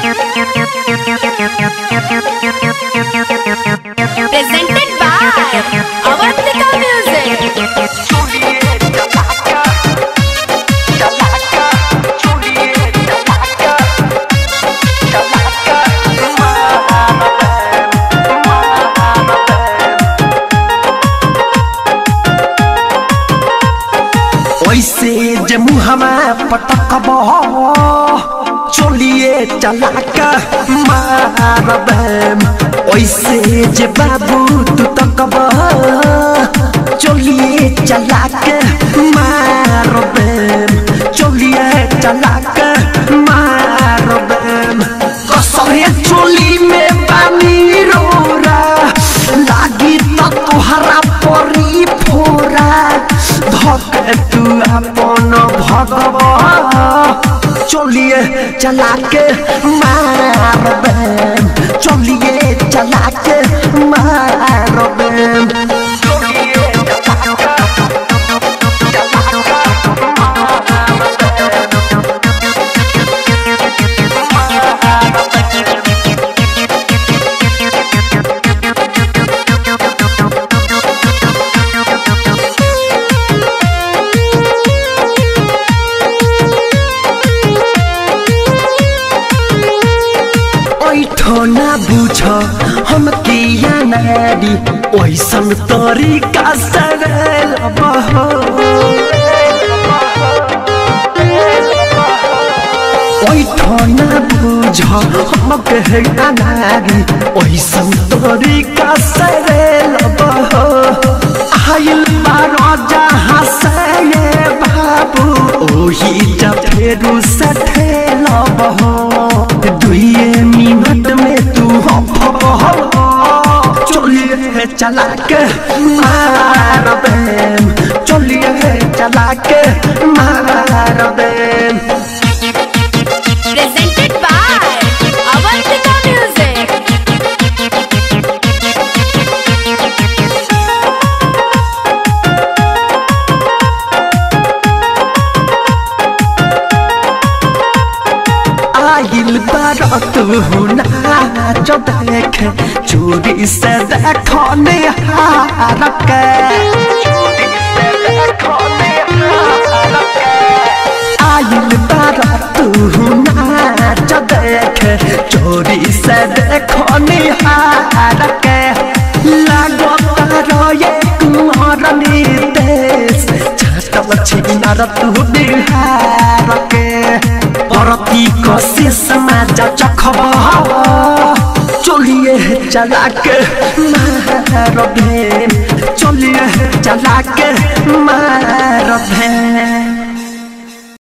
Presented by Avantika Music. वैसे जे मुहमा पटकब चलिए चलाका मारबम वैसे जे बाबू तू तकब चलिए चलाका मारबम चलिए चलाका मारबम कसरे चोली में पानी रोरा लागी तो तुहरा परी फोरा धक तू अपन भगव चलिए चला के मारबम चलिए चला के मारबम ना बुझ हम किया नारी ओइसन तरीका से ना बुझ हम किया नारी ओइसन तरीका से आइल बारो जहाँ से बाबू ओही जब फेरू से ठेलब दुए मिनट में तू चलिए चला के मारबम चलिए चला के मारबम Presented by Avantika Music. आइल बारात नाच देखे चोरी से देखो निहार के आइल बारात नाच देखे चोरी से देखो निहार के लागो तारो ये कुमार नीतेश छाटल छिनार तू बिहार के परती कोशिश में जा चखब चलिए चला के मारबम चलिए चला के